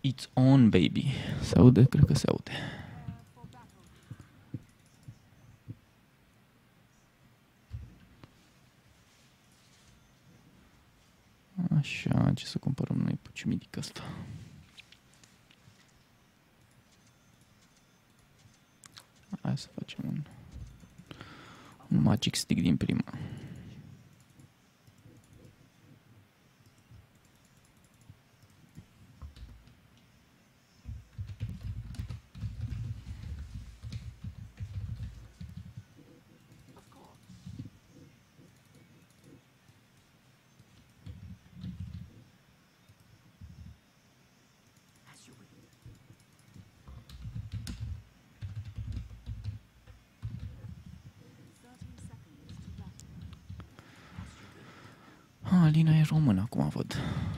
It's on, baby. Se aude? Cred că se aude. Așa, ce să cumpărăm noi pe cimidic ăsta? Hai să facem un magic stick din prima. Alina e română, acum văd.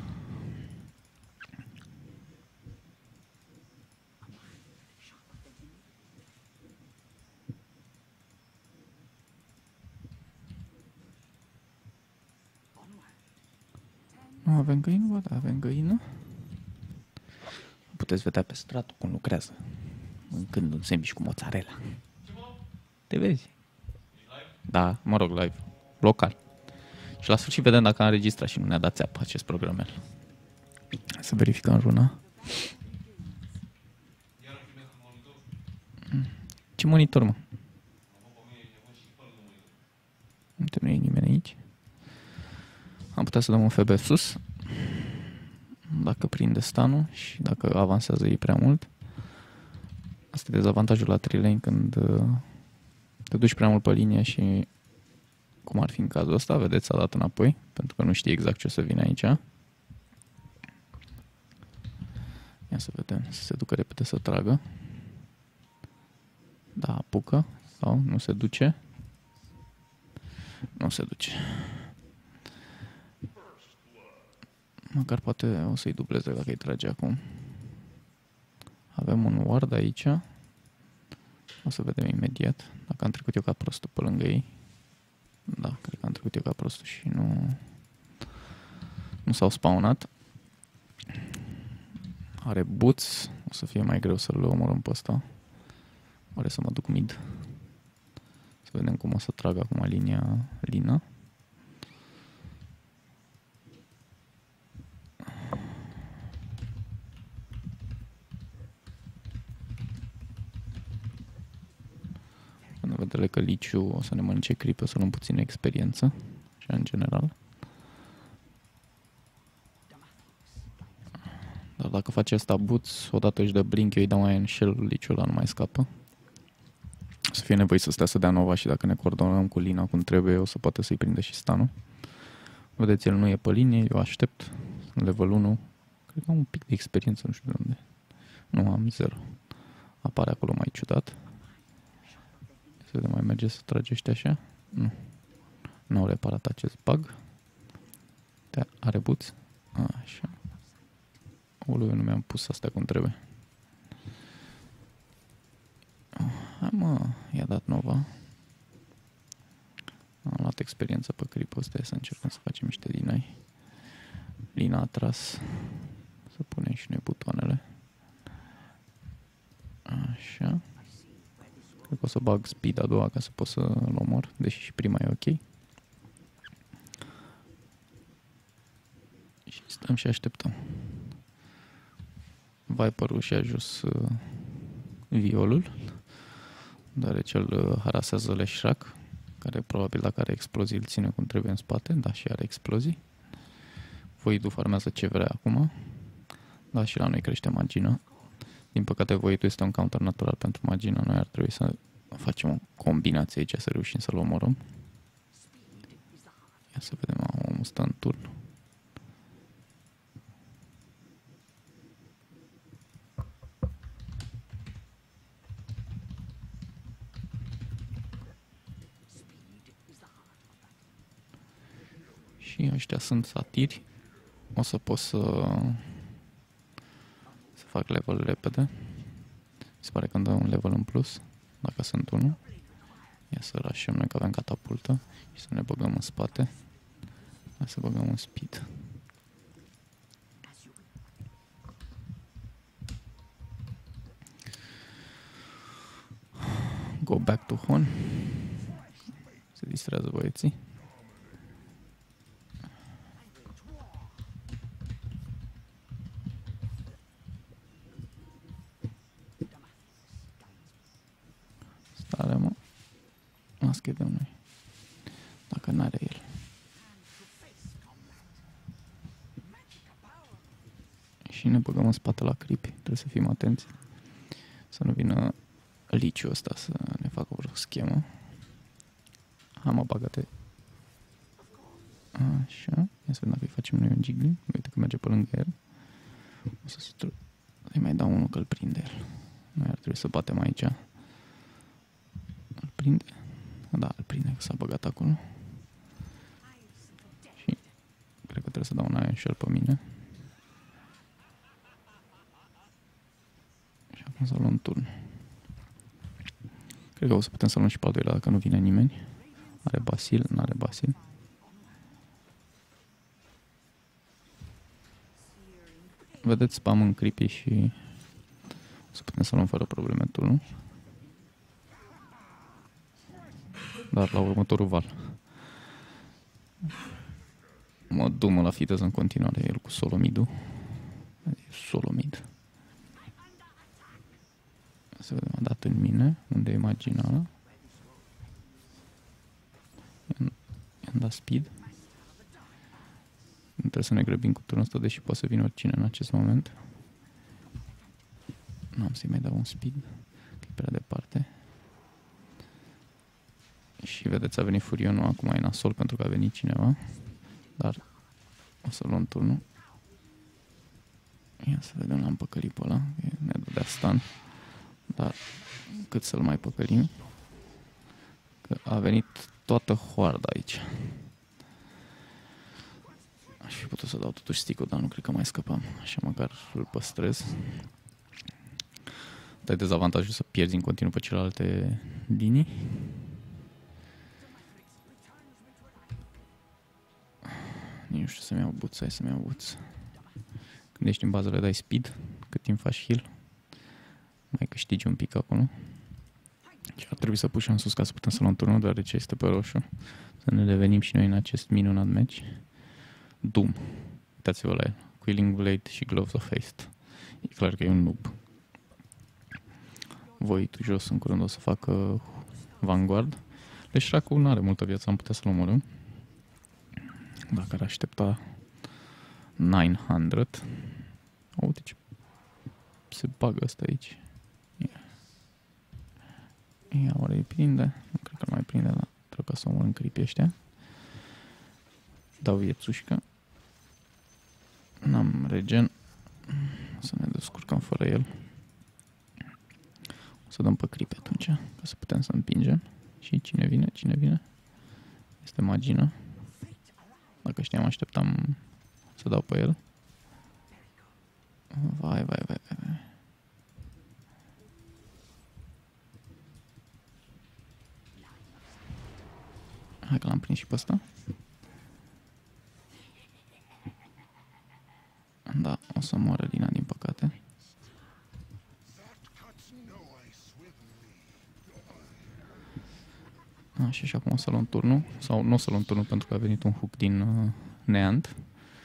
Nu avem găină, bă, da, avem găină. Puteți vedea pe strat cum lucrează. Mâncând un sandwich cu mozzarella. Te vezi? Da, mă rog, live. Local. Și la sfârșit vedem dacă a înregistrat și nu ne-a dat țeapă acest programel. Să verificăm runa. Ce monitor, mă? Nu e nimeni aici. Am putea să dăm un FB sus. Dacă prinde stanul și dacă avansează ei prea mult. Asta e dezavantajul la 3 lane când te duci prea mult pe linie și cum ar fi în cazul ăsta, vedeți, s-a dat înapoi, pentru că nu știe exact ce o să vină aici. Ia să vedem, să se ducă repede să tragă. Da, apucă sau nu se duce. Nu se duce. Măcar poate o să-i dubleze dacă îi trage acum. Avem un ward aici. O să vedem imediat dacă am trecut eu ca prostul pe lângă ei. Da, cred că am trecut eu ca prostul și nu s-au spawnat. Are boots. O să fie mai greu să-l omorâm pe ăsta. Oare să mă duc mid. Să vedem cum o să trag acum Lina. În vedere că Liciu o să ne mănânce creep, o să luăm puțină experiență. Așa în general. Dar dacă face asta boots, odată își dă blink, eu îi dau mai în shell, Liciul ăla nu mai scapă. O să fie nevoie să stea să dea nova și dacă ne coordonăm cu Lina cum trebuie, o să poată să-i prindă și stanul. Vedeți, el nu e pe linie, eu aștept. În level 1. Cred că am un pic de experiență, nu știu de unde. Nu, am 0. Apare acolo mai ciudat. Să mai merge să trage ăștia așa? Nu. Nu au reparat acest bug. Are boots? Așa. Ulu, eu nu mi-am pus astea cum trebuie. Hai mă, i-a dat nova. Am luat experiență pe creep-ul ăsta, să încercăm să facem niște din ai. Lina a tras. Să punem și noi butoanele. Așa. Cred că o să bag speed a doua ca să pot să-l omor, deși și prima e ok. Și stăm și așteptăm. Viperul și-a jos violul, deoarece îl harasează Leshrac, care probabil dacă are explozii îl ține cum trebuie în spate, da, și are explozii. Voidul farmează ce vrea acum, da, și la noi crește magina. Din păcate Voidul este un counter natural pentru magina, noi ar trebui să facem o combinație aici, să reușim să-l omorăm. Ia să vedem, omul stă în turn. Și ăștia sunt satiri. O să pot să fac level repede. Se pare că îmi dă un level în plus, dacă sunt unul. Ia să rașăm noi că avem catapultă și să ne băgăm în spate. Hai să băgăm un speed. Go back to Hon. Se distrează băieții. Stare, mă. Maschedăm noi. Dacă n-are el. Și ne băgăm în spate la creepy. Trebuie să fim atenți. Să nu vină liciul ăsta să ne facă vreo schemă. Mă, bagă-te. Așa. Ia să vedem dacă îi facem noi un jiggling. Uite că merge pe lângă el. O să-i mai dau unul că îl prinde el. Noi ar trebui să batem aici. Îl prinde? Da, îl prinde că s-a băgat acolo. Și cred că trebuie să dau un Iron Shell pe mine. Și acum să luăm turn. Cred că o să putem să luăm și pe al doilea dacă nu vine nimeni. Are Basil? N-are Basil. Vedeți spam în creepy și o să putem să luăm fără probleme turnul. Dar la următorul val. Mă dumă la fiteză în continuare el cu solo mid-ul. Solo mid. Să vedem, a dat în mine. Unde e marginala? I-am dat speed. Nu trebuie să ne grăbim cu turnul ăsta, deși poate să vină oricine în acest moment. Nu am să-i mai dau un speed, că e prea departe. Și vedeți, a venit Furionul, acum e nasol pentru că a venit cineva. Dar o să luăm turnul. Ia să vedem, l-am păcălit pe ăla, ne dădea stun. Dar cât să-l mai păcălim? Că a venit toată hoarda aici. Aș fi putut să dau totuși stick-ul, dar nu cred că mai scăpam. Așa măcar îl păstrez. Dar e dezavantajul să pierzi în continuu pe celelalte linii. Nici nu știu să-mi iau boots, hai să-mi iau boots. Când ești în bază le dai speed, cât timp faci heal. Mai câștigi un pic acolo. Și ar trebui să pușăm sus ca să putem să luăm turnul, deoarece este pe roșu. Să ne revenim și noi în acest minunat match. Doom. Uitați-vă la el. Quilling Blade și Gloves of Haste. E clar că e un noob. Void jos în curând o să facă Vanguard. Deci Shraku nu are multă viață, am putea să-l omorâm. Dacă ar aștepta 900. Uite ce se bagă ăsta aici. Ia, oare îi prinde? Nu cred că nu mai prinde, dar trebuie să omorâm creepy ăștia. Dau viețușcă. N-am regen. O să ne descurcăm fără el. O să dăm pe creepy atunci, ca să putem să împingem. Și cine vine? Cine vine? Este Magina. Dacă știam, așteptam să dau pe el. Vai. Hai că l-am prins și pe ăsta. Da, o să moară Lina, din păcate. Așa, și acum o să luăm turnul. Sau nu o să luăm turnul pentru că a venit un hook din Neant.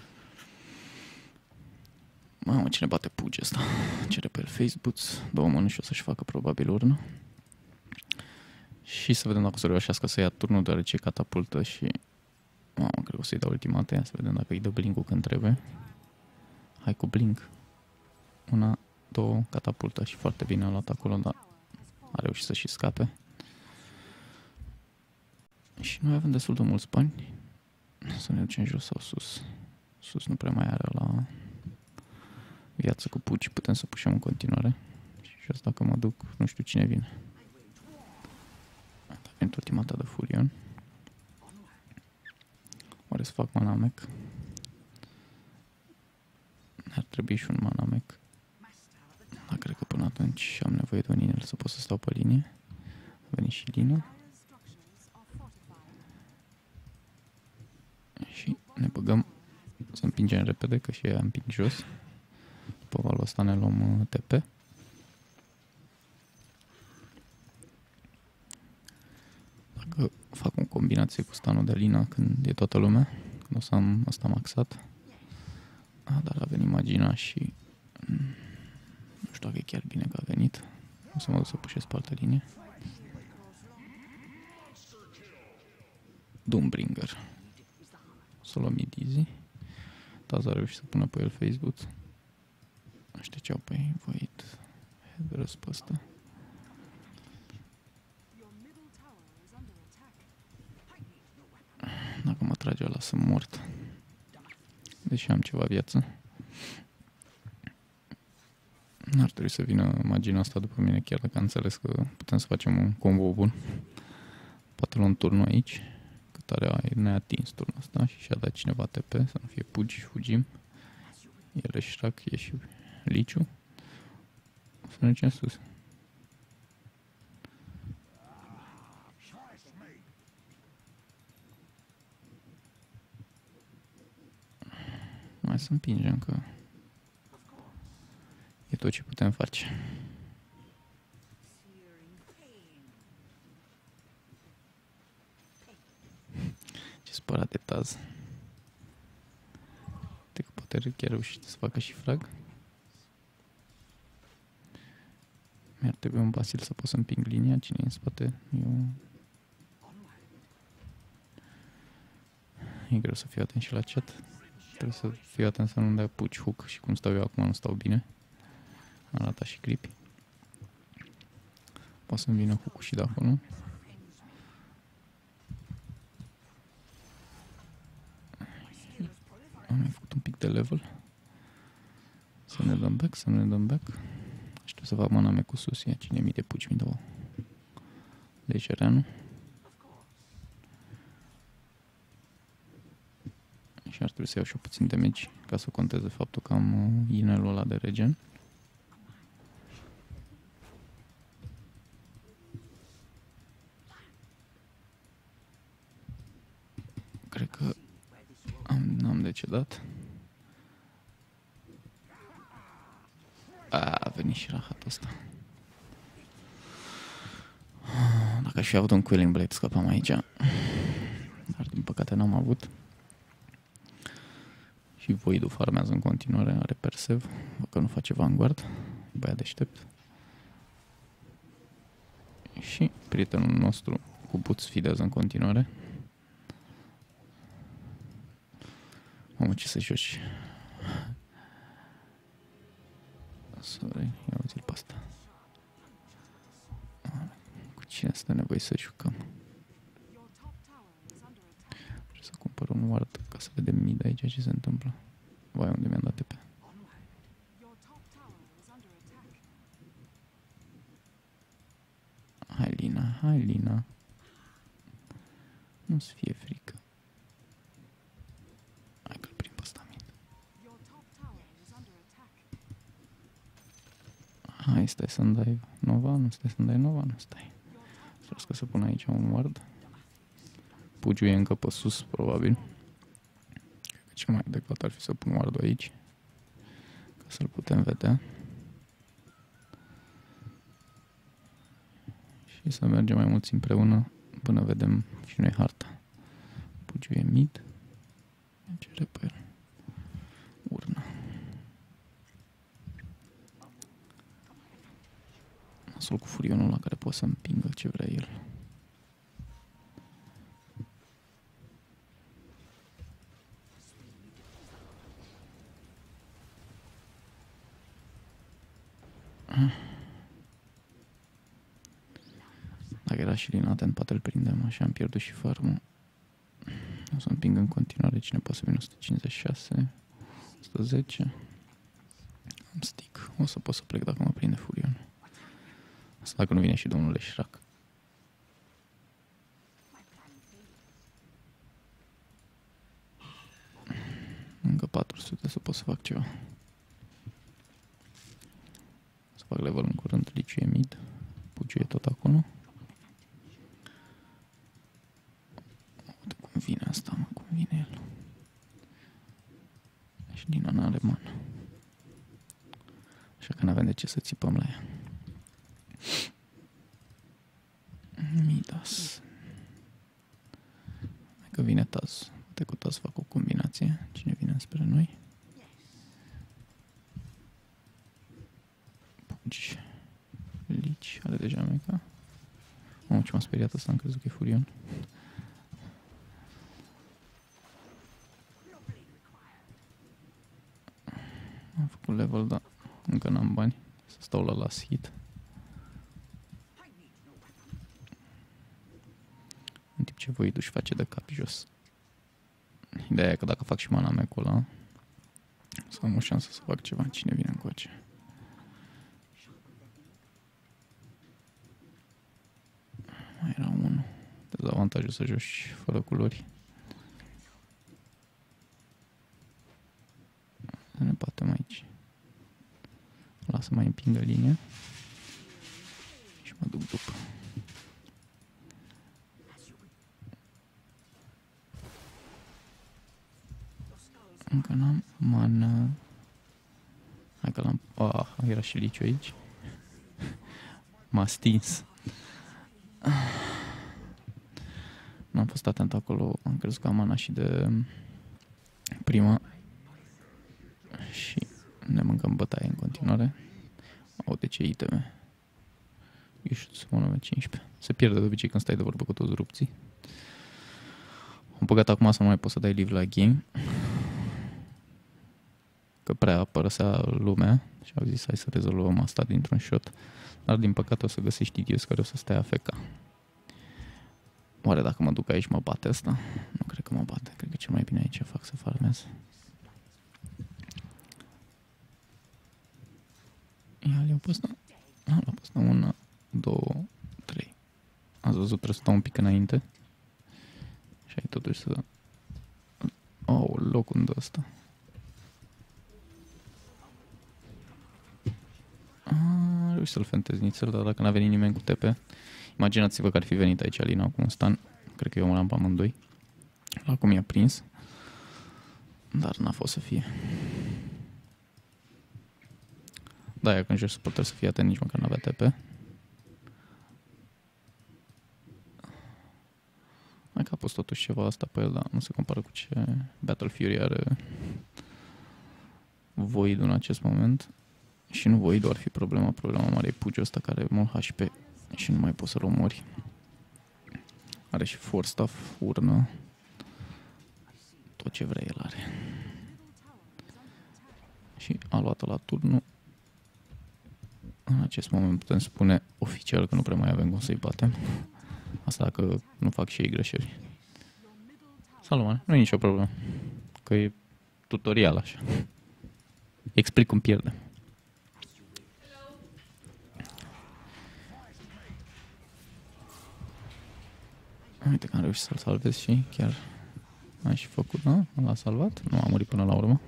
Mamă, cine bate Puge ăsta? Cere pe el face boots. Două mănuși o să-și facă probabil urnă. Și să vedem dacă o să reușească să ia turnul, deoarece catapultă și... Mamă, cred că o să-i dau ultimate. Ia să vedem dacă îi dă blink-ul când trebuie. Hai cu blink. Una, două, catapultă și foarte bine a luat acolo, dar a reușit să și scape. Și noi avem destul de mulți bani. Să ne ducem jos sau sus. Sus nu prea mai are la viață cu puci, putem să pușăm în continuare. Și jos dacă mă duc, nu știu cine vine. A venit ultimata de Furion. Oare să fac manamec? Ar trebui și un manamec. Dar cred că până atunci am nevoie de un inel să pot să stau pe linie. A venit și Lina. Și ne băgăm să împingem repede, că și ea împing jos. După valul ăsta ne luăm TP. că fac o combinație cu stanul de Lina când e toată lumea, când o să am asta maxat. Dar a venit Magina și nu știu dacă e chiar bine că a venit. O să mă duc să pușesc pe altă linie. Doombringer. Solo mid easy. Taz a reușit să pună pe el Facebook. Ăștia ce au pe ei voit headrest pe ăsta. Dacă mă trage ăla sunt mort. Deși am ceva viață. N-ar trebui să vină Magina asta după mine, chiar dacă am înțeles că putem să facem un combo bun. Poate luăm turnul aici, cât are neatins turnul ăsta și și-a dat cineva TP, să nu fie pugi, fugim. El e Shrek, e și Liciu. O să mergem sus. Mai să împingem că e tot ce putem face. Ce spărat de Taz. Uite că poate chiar reușește să facă și frag. Mi-ar trebui un Basil să pot să împing linia. Cine e în spate? Eu... E greu să fiu atent și la chat. Trebuie să fiu atent să nu dea puci hook și cum stau eu acum nu stau bine. Am ratat și clipi. Poate să-mi vină hook-ul și de acolo. Am mai făcut un pic de level. Să ne dăm back, să ne dăm back. Aștept să fac mana mea cu sus. Ia cine mi de puci, mi dă legereanu. Și ar trebui să iau și eu puțin damage ca să conteze faptul că am inelul ăla de regen. Cred că n-am decedat. A venit și rahatul ăsta. Dacă aș fi avut un Quelling Blade, scăpam aici. Dar din păcate n-am avut. Și Void-ul farmează în continuare, are Persev, că nu face Vanguard, băiat deștept. Și prietenul nostru cu Boots fidează în continuare. Mamă, ce să joci. Sorry, ia uite-l pe asta. Cu cine stă nevoie să jucăm? Trebuie să cumpăr un ward ca să vedem mid aici ce se întâmplă. Vai, unde mi-am dat TP. Hai, Lina, hai, Lina. Nu-ți fie frică. Hai că-l prind pe ăsta mid. Hai, stai să-mi dai Nova, nu stai să-mi dai Nova, nu stai. Sper să pun aici un ward. Pugiu e încă pe sus, probabil. Cred că cel mai adecvat ar fi să pun ward-ul aici. Ca să-l putem vedea. Și să mergem mai mulți împreună până vedem și noi harta. Pugiu e mid. Ce are pe el? Urna. Nasul cu furionul la care poate să împingă ce vrea el. Dacă era și din atent, poate îl prindem, așa am pierdut și farmul. O să împing în continuare, cine poate să vină 156, 110. Am stick, o să pot să plec dacă mă prinde furion. Asta dacă nu vine și domnul Leșrac. Încă 400 să pot să fac ceva. Să fac level în curând, Liciu e mid, Puciu e tot acolo. Uite cum vine asta, mă, cum vine el. Și Lina n-are mană. Așa că n-avem de ce să țipăm la ea. Midas. vine Taz. Poate cu Taz fac o combinație. Cine vine spre noi? Pugi. Lici. Are deja meca. Mamă, ce m-a speriat ăsta, am crezut că e Furion. Am făcut level, dar încă n-am bani. Să stau la last hit. În timp ce Void își face de cap jos. Ideea e că dacă fac și mana mea cu ăla, să am o șansă să fac ceva. Cine vine încoace? Mai era unul. Dezavantajul să joci fără culori. Să ne batem aici. Lasă mai împingă linia. Și mă duc după. Încă n-am mana. Hai că l-am... era și Liciu aici. M-a stins. N-am fost atent acolo. Am crezut că am mana și de prima. Și ne mâncăm bătaie în continuare. Au de ce iteme. Ești sumonă 15. Se pierde de obicei când stai de vorbă cu toți rupții. Am băgat acum să nu mai poți să dai live la game. Că prea părăsea lumea și au zis hai să rezolvăm asta dintr-un shot. Dar din păcate o să găsești idioți care o să stea AFK. Oare dacă mă duc aici mă bate asta? Nu cred că mă bate. Cred că cel mai bine aici fac să farmez. Ia le-au pus, da? L-au pus, da, 1, 2, 3. Ați văzut, trebuie să stau un pic înainte. Și ai totuși să... locul de ăsta. Reuși să-l fentez nițel, dar dacă n-a venit nimeni cu TP. Imaginați-vă că ar fi venit aici Alina cu un stun. Cred că eu mă l-am pe amândoi. Acum i-a prins. Dar n-a fost să fie. Da, ea când joci support trebuie să fie atent, nici măcar n-avea TP. Hai că a pus totuși ceva asta pe el, dar nu se compară cu ce Battle Fury are Void în acest moment. Și nu Void ar fi problema. Problema mare e Pugiul ăsta care are mult HP și nu mai poți să-l omori. Are și Force Staff, urnă. Tot ce vrea el are. Și a luat la turnul. În acest moment putem spune oficial că nu prea mai avem cum să-i batem. Asta dacă nu fac și ei greșeli. Salut, man. Nu e nicio problemă. Că e tutorial așa. Explic cum pierdem. Uite că am reușit să-l salvez și chiar am și făcut, da? L-a salvat? Nu a murit până la urmă.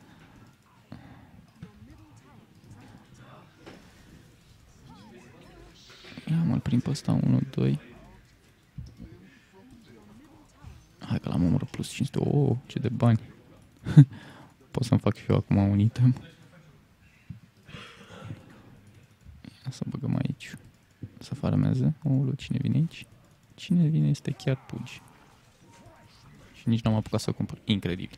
Ia mă-l prind pe ăsta, 1, 2. Hai că l-am omorât plus 500. Oh, ce de bani. Pot să-mi fac și eu acum un item. Ia să băgăm aici. Să farmeze. Cine vine aici? Cine vine este chiar Pugi. Și nici n-am apucat să cumpăr. Incredibil.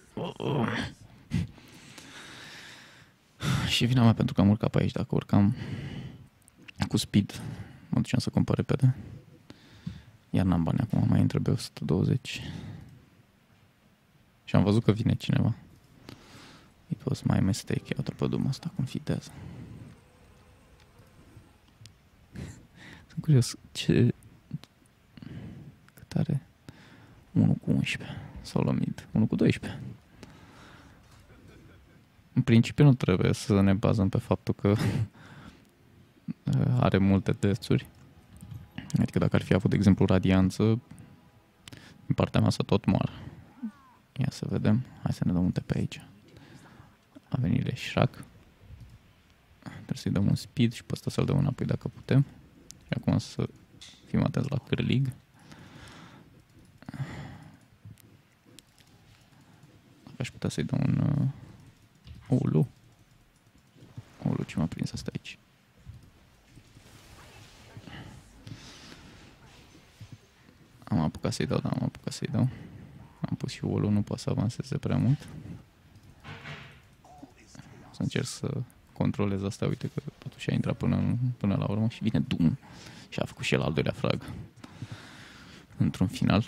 Și vina mea pentru că am urcat pe aici. Dacă urcam cu speed, mă duceam să cumpăr repede. Iar n-am bani acum, mai îmi trebuie 120. Și am văzut că vine cineva. It was my mistake. Iau-te pe drumul ăsta, confidează. Sunt curios ce... Cât are? 1 cu 11. Solo mid. 1 cu 12. În principiu nu trebuie să ne bazăm pe faptul că are multe deaths-uri. Adică dacă ar fi avut, de exemplu, radianță, din partea mea să tot moară. Ia să vedem. Hai să ne dăm un TP aici. A venit Leșrac. Trebuie să-i dăm un speed și pe ăsta să-l dăm înapoi dacă putem. Și acum să fim atenți la cârlig. Dacă aș putea să-i dăm un... Ulu, ce m-a prins asta aici. Am apucat să-i dau, da, am apucat să-i dau. pus și wall-ul, nu poate să avanseze prea mult. O să încerc să controlez asta, uite că totuși a intrat până la urmă și vine Doom și a făcut și el al doilea frag într-un final.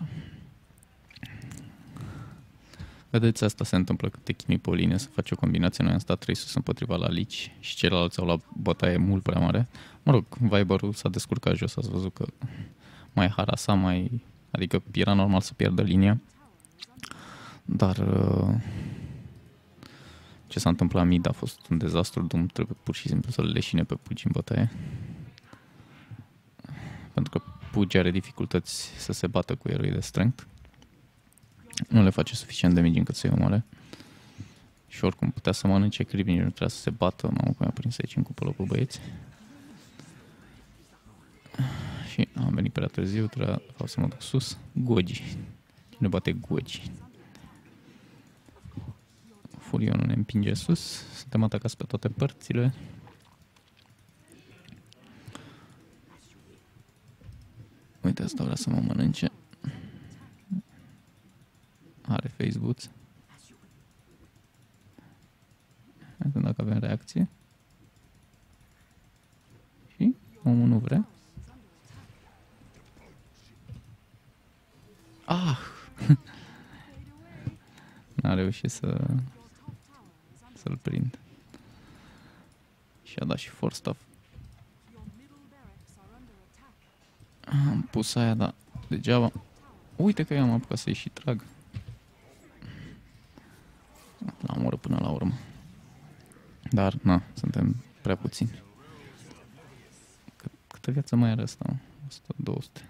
Vedeți, asta se întâmplă când te chinui pe o linie să faci o combinație. Noi am stat 3 sus împotriva la Lich și ceilalți au luat bătaie mult prea mare. Mă rog, Viperul s-a descurcat jos, ați văzut că mai harasa, adică era normal să pierdă linia. Dar ce s-a întâmplat mid a fost un dezastru. Doom trebuie pur și simplu să-l leșine pe Pugi în bătaie. Pentru că Pugi are dificultăți să se bată cu eroi de strength. Nu le face suficient damage încât să-i omoare. Și oricum putea să mănânce creep, nici nu trebuia să se bată. Mamă, cum i-a prins aici în cupălă pe băieți. Și am venit prea târziu, trebuia să mă duc sus. Gogi. Ne bate Gogi. Furionul ne împinge sus. Suntem atacați pe toate părțile. Uite, asta vrea să mă mănânce. Are Facebook. Vedem dacă avem reacție. Și omul nu vrea. Ah! N-a reușit să-l prind. Și a dat și force stuff. Am pus aia, dar degeaba. Uite că eu am apucat să-i și trag. L-am omorât până la urmă. Dar, na, suntem prea puțini. Câtă viață mai are ăsta? 100-200.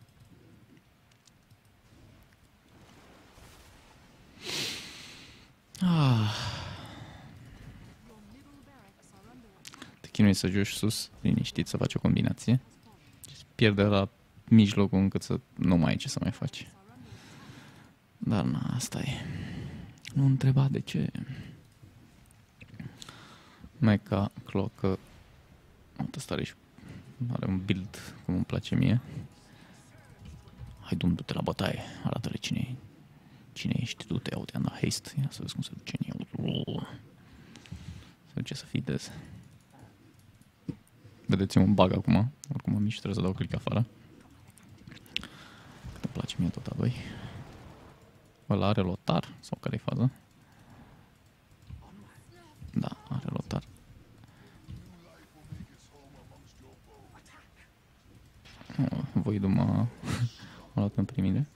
Te chinui să joci sus, liniștit, să faci o combinație. Pierde la mijlocul încât să nu mai ai ce să mai faci. Dar, na, asta e. Nu întreba de ce. Mecha, clocă. Ăsta are un build cum îmi place mie. Hai, du-te la bătaie. Arată-le cine ești. Du-te, uite, am dat haste. Ia să vezi cum se duce în el. Se duce să fidez. Vedeți un bug acum. Oricum am mici, trebuie să dau click afară. Cât îmi place mie tot a doi. Ăla are lotar? Sau care-i faza? Da, are lotar. Voidul m-a luat în primire.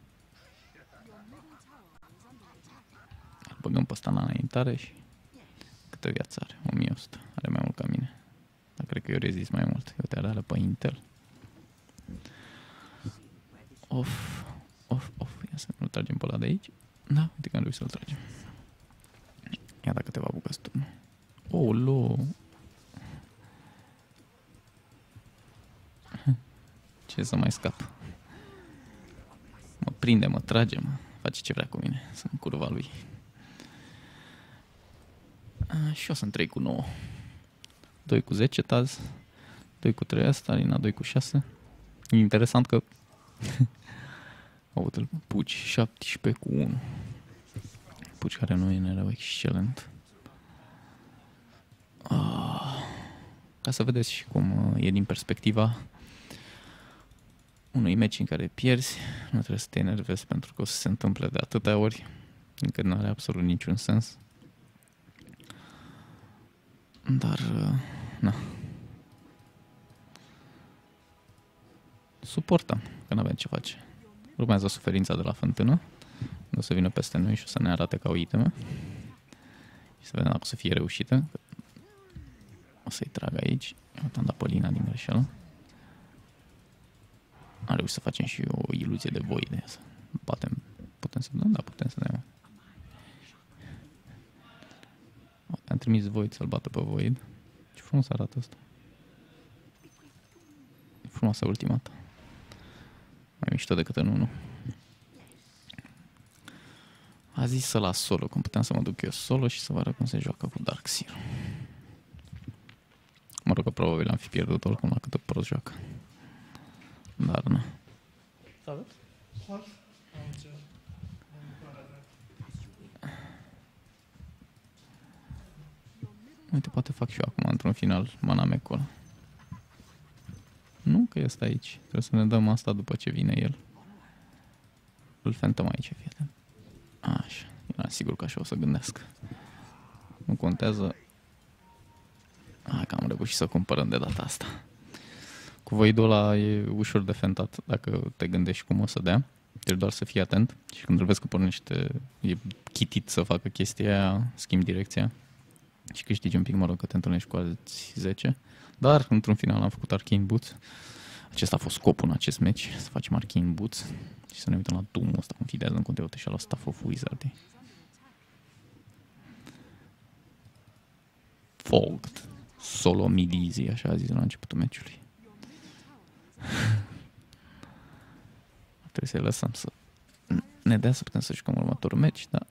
Îl băgăm pe ăsta în înaintare și câtă viață are? 1100. Are mai mult ca mine. Dar cred că eu rezist mai mult. Eu te arată pe Intel. Of. Ia să nu-l tragem pe ăla de aici. Da, uite că am reușit să-l tragem. Ia dacă te va bucăți tu. Olo! Ce să mai scap? Mă prinde, mă trage, mă face ce vrea cu mine. Sunt curva lui. Și eu sunt 3 cu 9. 2 cu 10 Taz. 2 cu 3 asta, Alina 2 cu 6. E interesant că uite-l, Puci 17 cu 1. Puci care nu e în erau excelent. Ca să vedeți și cum e din perspectiva unui meci în care pierzi, nu trebuie să te enervezi pentru că o să se întâmple de atâtea ori încât nu are absolut niciun sens. Dar, na. Suportăm, că n-avem ce face. Urmează suferința de la fântână. O să vină peste noi și o să ne arate ca o iteme. Și să vedem dacă o să fie reușită. O să-i trag aici. Uite, am dat pe Lina din greșeală. Am reușit să facem și o iluzie de void. Să batem. Putem să dăm? Da, putem să dăm. Am trimis void să-l bată pe void. Ce frumos arată asta. E frumoasă ultimata. Mai mișto decât în 1. A zis să las solo, cum puteam să mă duc eu solo și să vă arăt cum se joacă cu Darkseer. Mă rog că probabil am fi pierdut oricum la cât prost joacă. Dar nu. Uite, poate fac și eu acum, într-un final, Manamecul ăla. Nu, că este aici. Trebuie să ne dăm asta după ce vine el. Îl Phantom aici, fii atent. Așa, eram sigur că așa o să gândesc. Nu contează. Hai că am reușit să cumpărăm de data asta. Cu voidul ăla e ușor de fentat dacă te gândești cum o să dea. Deci doar să fii atent și când îl vezi că pornește, e chitit să facă chestia aia, schimbi direcția și câștigi un pic, mă rog, că te întâlnești cu alți 10. Dar, într-un final, am făcut Arcane Boots. Acesta a fost scopul în acest match, să facem Arcane Boots și să ne uităm la Doom-ul ăsta, cum fidează în conteúte și la Staff of Wizard. Fogged. Solo mid-easy, așa a zis la începutul meciului. Trebuie să-i lăsăm să ne dea să putem să jucăm următorul match, da.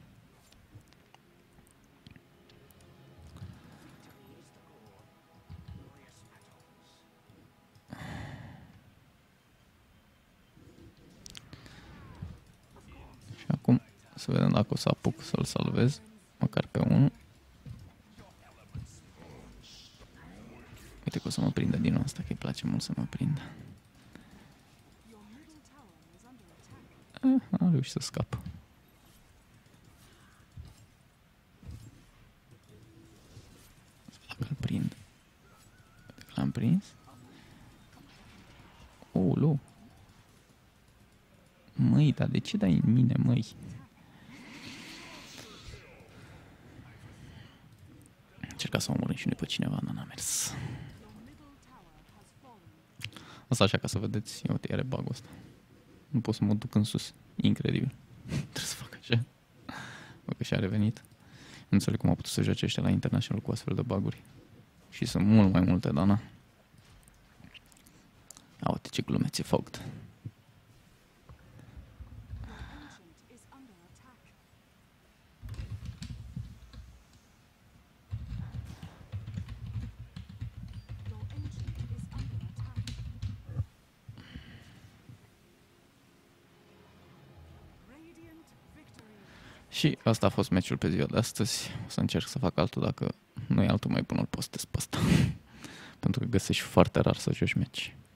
Și acum să vedem dacă o să apuc să-l salvez, măcar pe unul. Uite că o să mă prindă din nou asta, că îi place mult să mă prindă. Am reușit să scap. Dacă îl prind. L-am prins. Ulu. Măi, dar de ce dai în mine, măi? Încerca să omorâm și noi pe cineva, dar n-a mers. Asta așa, ca să vedeți, eu uite, are bug-ul ăsta. Nu pot să mă duc în sus. Incredibil. Trebuie să fac așa. Văd că și-a revenit. Nu înțeleg cum au putut să joace ăștia la International cu astfel de bug-uri. Și sunt mult mai multe, Dana. A, uite ce glumețe Fogged. Și asta a fost meciul pe ziua de astăzi. O să încerc să fac altul, dacă nu e altul mai bun, îl postez pe ăsta. Pentru că găsești foarte rar să joci meci.